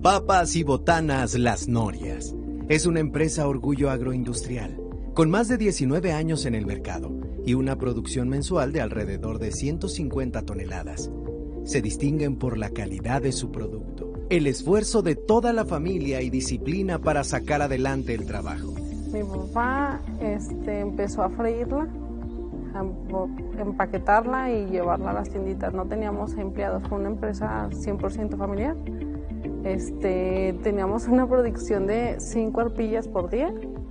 Papas y botanas Las Norias. Es una empresa orgullo agroindustrial, con más de 19 años en el mercado y una producción mensual de alrededor de 150 toneladas. Se distinguen por la calidad de su producto, el esfuerzo de toda la familia y disciplina para sacar adelante el trabajo. Mi papá empezó a freírla, a empaquetarla y llevarla a las tienditas. No teníamos empleados, fue una empresa 100% familiar. Teníamos una producción de 5 arpillas por día.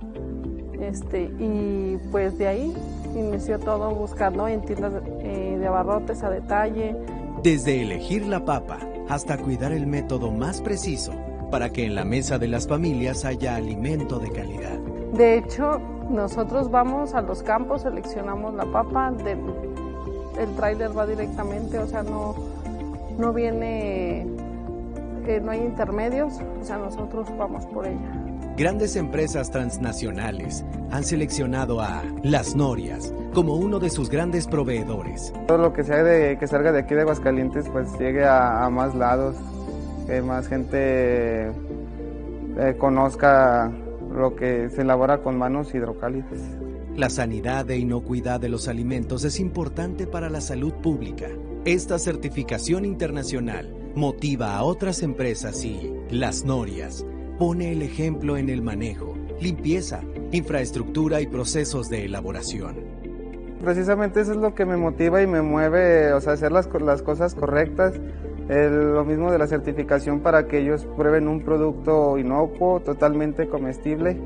Y pues de ahí inició todo, buscando en tiendas de abarrotes a detalle. Desde elegir la papa hasta cuidar el método más preciso para que en la mesa de las familias haya alimento de calidad. De hecho, nosotros vamos a los campos, seleccionamos la papa, el tráiler va directamente, o sea, no viene, no hay intermedios, o sea, nosotros vamos por ella. Grandes empresas transnacionales han seleccionado a Las Norias como uno de sus grandes proveedores. Todo lo que sea que salga de aquí de Aguascalientes pues llegue a más lados, que más gente conozca lo que se elabora con manos hidrocálidas. La sanidad e inocuidad de los alimentos es importante para la salud pública. Esta certificación internacional motiva a otras empresas y Las Norias pone el ejemplo en el manejo, limpieza, infraestructura y procesos de elaboración. Precisamente eso es lo que me motiva y me mueve, o sea, hacer las cosas correctas. Lo mismo de la certificación para que ellos prueben un producto inocuo, totalmente comestible.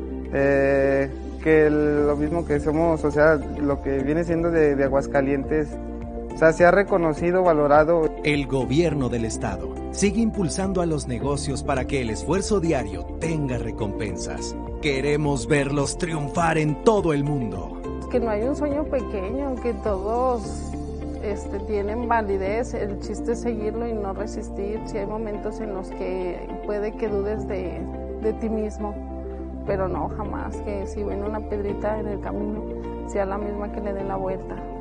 Que lo mismo que somos, o sea, lo que viene siendo de Aguascalientes, o sea, se ha reconocido, valorado. El gobierno del estado sigue impulsando a los negocios para que el esfuerzo diario tenga recompensas. Queremos verlos triunfar en todo el mundo. Que no hay un sueño pequeño, que todos tienen validez, el chiste es seguirlo y no resistir. Si hay momentos en los que puede que dudes de ti mismo, pero no, jamás, que si ven una piedrita en el camino, sea la misma que le dé la vuelta.